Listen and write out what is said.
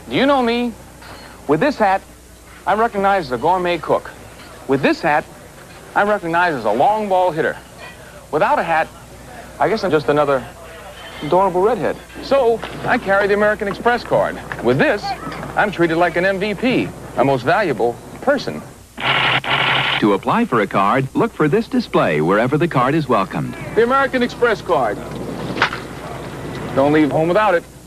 Do you know me? With this hat, I'm recognized as a gourmet cook. With this hat, I'm recognized as a long ball hitter. Without a hat, I guess I'm just another adorable redhead. So, I carry the American Express card. With this, I'm treated like an MVP, a most valuable person. To apply for a card, look for this display wherever the card is welcomed. The American Express card. Don't leave home without it.